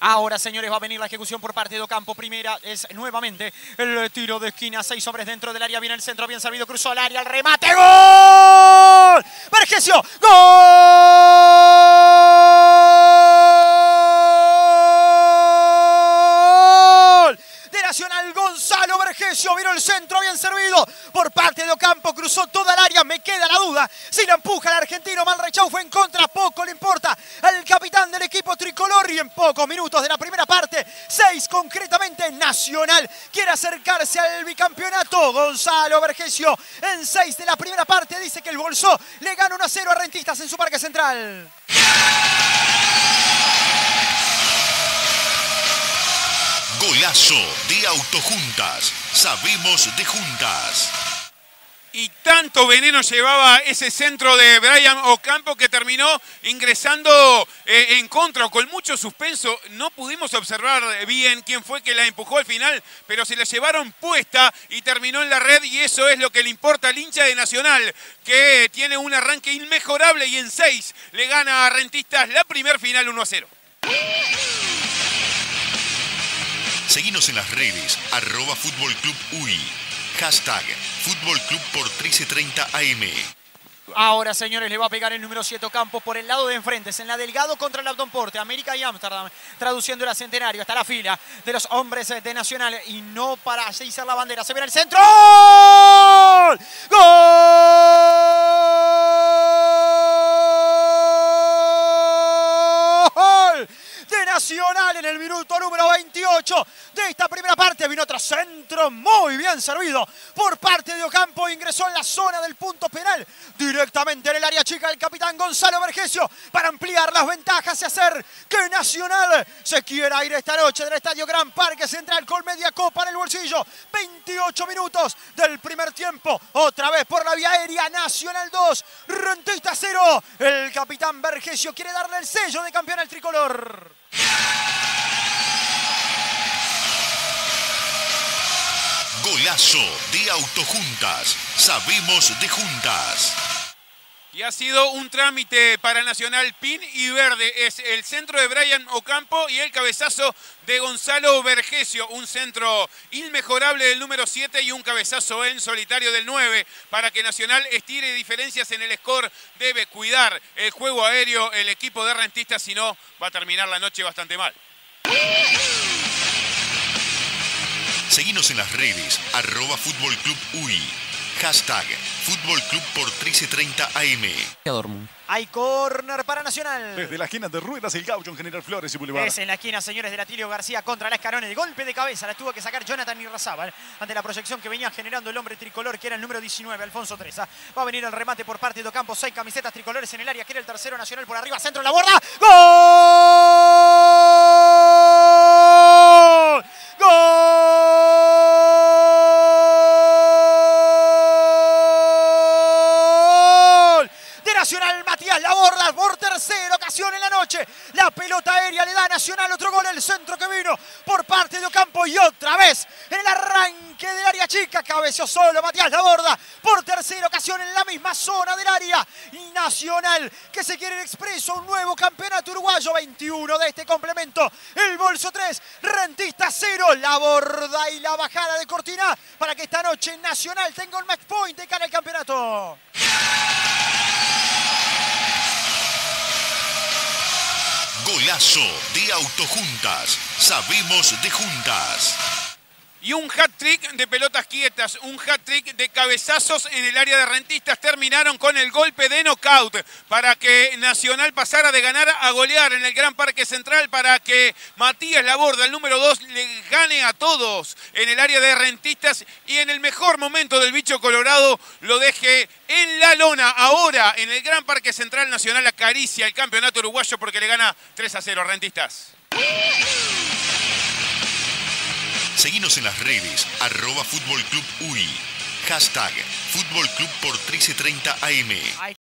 Ahora, señores, va a venir la ejecución por parte de Ocampo. Primera es nuevamente el tiro de esquina. 6 hombres dentro del área. Viene el centro, bien servido. Cruzó al área, el remate. ¡Gol! ¡Vergesio! ¡Gol! De Nacional, Gonzalo Vergesio. Vino el centro, bien servido por parte de Ocampo. Cruzó toda el área. Me queda la duda si la empuja el argentino. Manrechau fue en contra. Poco le importa al capitán del equipo tricolor. Y en pocos minutos de la primera parte, 6 concretamente, Nacional quiere acercarse al bicampeonato. Gonzalo Vergesio en 6 de la primera parte dice que el Bolsó le gana 1-0 a Rentistas en su Parque Central. Golazo de Autojuntas. Sabemos de juntas. Y tanto veneno llevaba ese centro de Brian Ocampo que terminó ingresando en contra, o con mucho suspenso. No pudimos observar bien quién fue que la empujó al final, pero se la llevaron puesta y terminó en la red, y eso es lo que le importa al hincha de Nacional, que tiene un arranque inmejorable y en 6 le gana a Rentistas la primer final 1-0. Seguinos en las redes, @FútbolClubUy. Hashtag Fútbol Club por 1330 AM. Ahora, señores, le va a pegar el número 7 Ocampo por el lado de enfrente. Es en la Delgado contra el Abdon Porte. América y Amsterdam traduciendo el Centenario. Está la fila de los hombres de Nacional y no para izar la bandera. Se viene el centro. ¡Gol! ¡Gol! De Nacional en el minuto número 28 de esta primera parte. Vino otro centro muy bien servido por parte de Ocampo. Ingresó en la zona del punto penal, directamente en el área chica del capitán Gonzalo Vergesio, para ampliar las ventajas y hacer que Nacional se quiera ir esta noche del Estadio Gran Parque Central con media copa en el bolsillo. 28 minutos del primer tiempo. Otra vez por la vía aérea. Nacional 2, Rentistas 0. El capitán Vergesio quiere darle el sello de campeón al tricolor. Golazo de Autojuntas. Sabemos de juntas. Y ha sido un trámite para Nacional. Pin y verde es el centro de Brian Ocampo y el cabezazo de Gonzalo Vergesio. Un centro inmejorable del número 7 y un cabezazo en solitario del 9 para que Nacional estire diferencias en el score. Debe cuidar el juego aéreo el equipo de Rentistas, si no va a terminar la noche bastante mal. Seguinos en las redes, @FútbolClubUy. Hashtag Fútbol Club por 1330 AM. Hay córner para Nacional. Desde la esquina de Ruedas, el Gaucho en General Flores y Boulevard. Es en la esquina, señores, del Atilio García contra la Escarone. El golpe de cabeza la tuvo que sacar Jonathan Irrazábal ante la proyección que venía generando el hombre tricolor, que era el número 19, Alfonso Treza. Va a venir el remate por parte de Ocampo. 6 camisetas tricolores en el área, que era el tercero. Nacional por arriba, centro en la borda. ¡Gol! ¡Gol! De Nacional, Matías Laborda por tercera ocasión en la noche. La pelota aérea le da a Nacional otro gol. El centro que vino por parte de Ocampo y otra vez en el arranque del área chica. Cabeció solo Matías Laborda por tercera ocasión en la misma zona del área. Y Nacional, que se quiere en expreso un nuevo campeonato uruguayo. 21 de este complemento. El bolso 3, Rentistas 0. Laborda y la bajada de Cortina para que esta noche Nacional tenga un match point de cara al campeonato. Golazo de Autojuntas. Sabemos de juntas. Y un hat-trick de pelotas quietas, un hat-trick de cabezazos en el área de Rentistas. Terminaron con el golpe de knockout para que Nacional pasara de ganar a golear en el Gran Parque Central, para que Matías Laborda, el número 2, le gane a todos en el área de Rentistas y en el mejor momento del bicho colorado lo deje en la lona. Ahora en el Gran Parque Central Nacional acaricia el campeonato uruguayo porque le gana 3-0 a Rentistas. Seguinos en las redes, @FútbolClubUy. Hashtag Fútbol Club por 1330 AM.